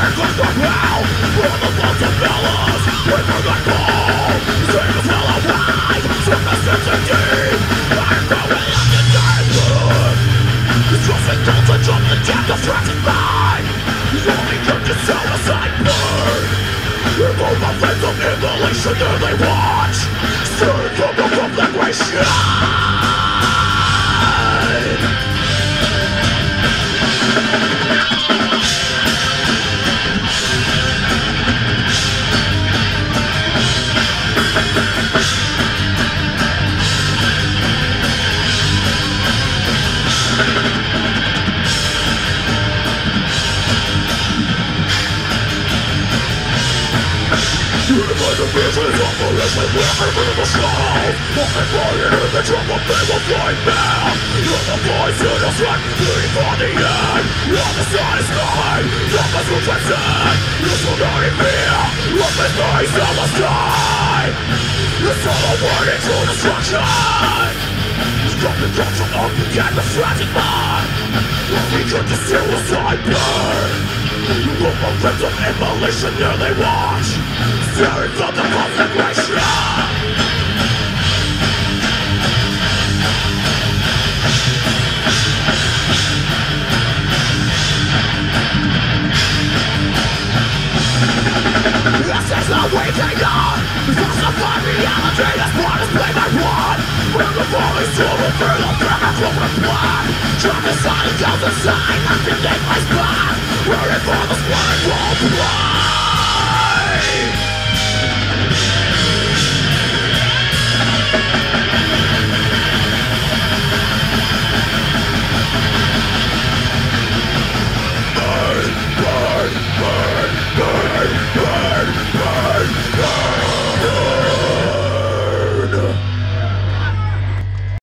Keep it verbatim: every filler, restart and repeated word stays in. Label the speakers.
Speaker 1: There they watch, stirring from the conflagration. The business operation will happen in the south. Walking flying in the trouble, they will find back. You're the voice in the sun, waiting for the end. On the side sky, numbers will transcend. You shall not fear, look at face of the sky. It's all a warning to destruction. Stop the culture up, get the frantic mind. We could the suicide burn. You look for friends of immolation, there they watch, staring from the conflagration. This is the waking up. Falsify reality, this one is played by one. We're the falling soul, we'll feel the chemical with blood. Drop the sun and down the sign, nothing take my spot. We're in for the square and roll blood.